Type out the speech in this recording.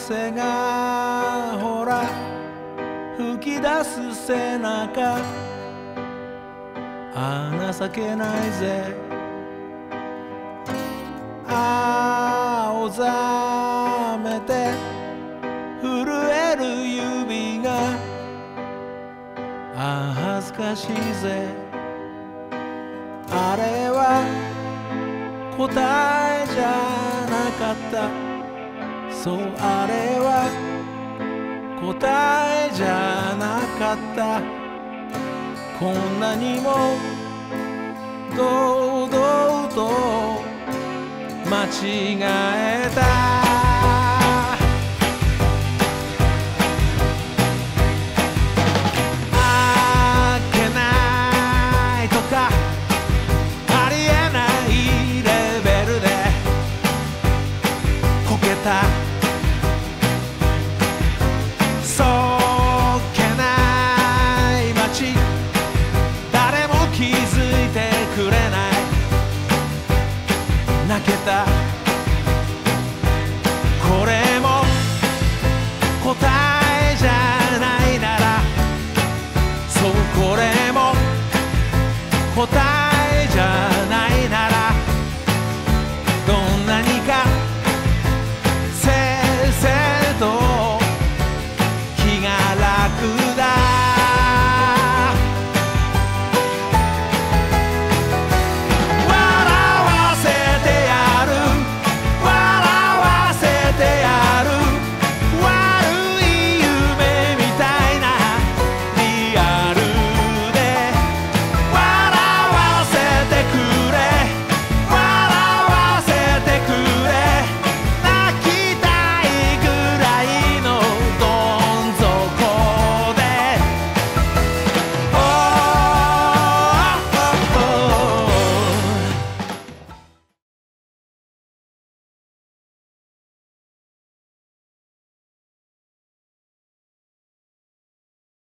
汗がほら吹き出す背中、情けないぜ。青ざめて震える指が、恥ずかしいぜ。あれは答えじゃなかった、そうあれは答えじゃなかった。こんなにも堂々と間違えた。そっけない街、誰も気づいてくれない。泣けた、これも答えじゃないなら、そうこれも答え